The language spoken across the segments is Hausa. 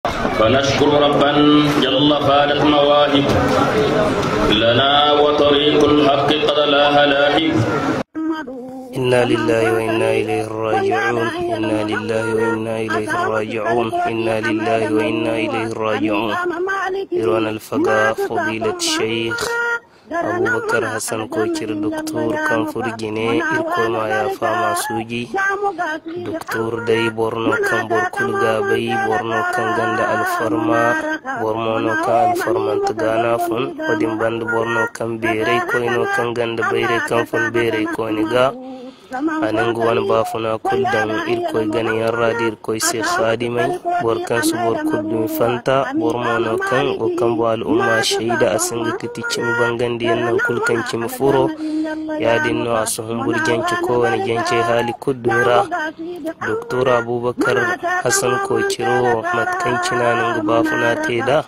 فنشكر ربا جل فالت مواهب لنا وطريق الحق قد لاها لاهب. إنا لله وإنا إليه راجعون. إنا لله وإنا إليه راجعون. إنا لله وإنا إليه راجعون. إيران الفقا فضيلة الشيخ أبو بكر حسن كوچر دكتور كان فرجيني إركو ما يافا ما سوجي دكتور داي بورنو كان بوركول غابي بورنو كان غند الفرما بورمونو كان الفرمان تغانا فن ودين باند بورنو كان بيري كوينو كان غند بيري كان فن بيري كوينيغا anangu wan bafuna kuldan irkoy gani yarradi irkoy se khadimai borkan su bor kuddum fanta bormono kan o kambo al umma shaida asinga kiticimi bangandi yannan kulkan kimi furo yadinno asuhum burjanci ko wani jance hali kuddumira doktor abubakar hasan ko ciro matkancina nangu bafuna teda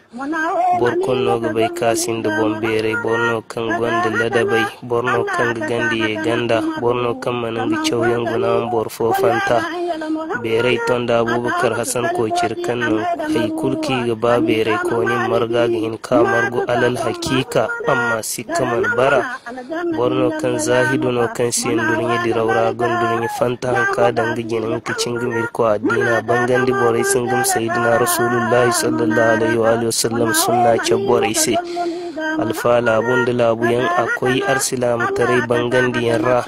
borkon noga bai kasin da bombere borno kan gonda ladabai borno kan gandi e ganda borno kan manangi chawyan gunan borfo fanta bere tonda abubakar hasan ko cirkan nan hay kulki ga ba bere ko ni marga ga hin ka margo alal hakika amma sikaman bara borno kan zahidu no kan sin dunya dirawra gondunya fanta hanka dangi ginin kicin gumir ko adina bangandi borai singum sayyidina rasulullahi sallallahu alaihi wa alihi wasallam sunna chaborai sai alfa labun da labuyan akwai arsilam tare bangandi yarra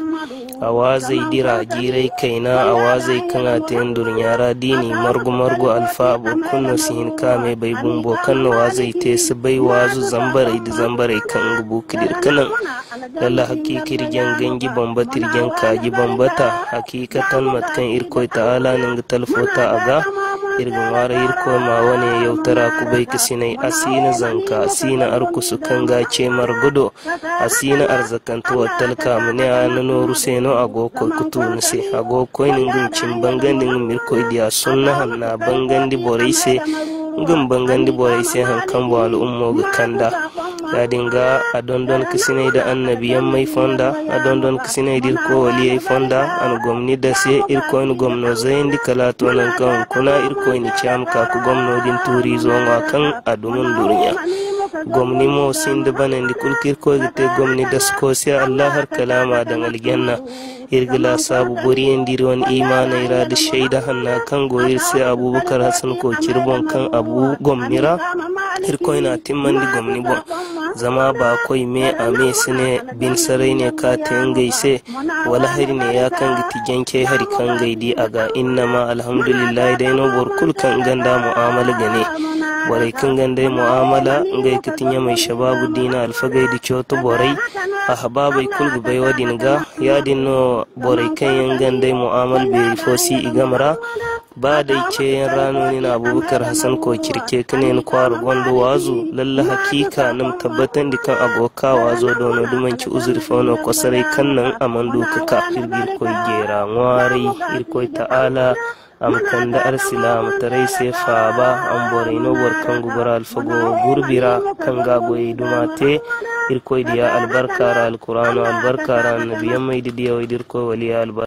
awazai dira jirai kaina awazai kana ta yandur yara dini margu alfa burkunno sihin kame bai bumbo kanno wazai te su bai wazu zambarai da zambarai kan gubu kidir kanan lalla hakikir gangi bambatir kaji bambata hakikatan matkan irkoi ta'ala nan ga talfota aga irgin wara irko ma wane yautara ku bai kasinai asina zanka asina arkusu kan gace margudo asina arzakanto talka mune anano ruseno agoko kutu nse agoko ningin cin bangandin mirko idiya sunna hanna bangandi boraise ngin bangandi boraise hankan bo al'ummo ga kanda ya dinga adondon kisinai da annabiyan mai fonda adondon kisinai dirko waliyai fonda an gomni da se irko ni gomno zayin dikala to nan kan kuna irko ni cham ka ku gomno din turi zo kan adumun duniya gomni mo sinde banan di kulkir ko gite gomni da skosia allah har kalama da aljanna irgila sabu buri ndiron imana ira da shaida hanna kan goyir sai abubakar hasan ko kirbon kan abu gomnira irko ina timman di gomni bon zama ba koi me a me sine bin sarai ne ka gaise wala hari ne ya kan giti janke hari kan gaidi aga inna ma alhamdulillah dai no borkul kan ganda mu'amala gane borai kan ganda mu'amala ngai kitinya mai shababu dina alfagai di choto borai ahbabai kulgu bai wadin ga ya dinno borai kan yan ganda mu'amal be fosi igamara ba dai ce yan rano ne na abubakar hasan ko kirke kane ni kwar gondo wazu lalla hakika nam tabbatan dikan aboka wazo dono dumanci uzuri fono ko sarai kannan amandu kaka irgir ko gera ngwari irko ta'ala am kanda arsilam tarai sai fa ba am bore no warkan gubara alfago gurbira kanga goyi dumate irko diya albarkara alqur'ano albarkara nabiyyan mai diya waidir ko waliya albarka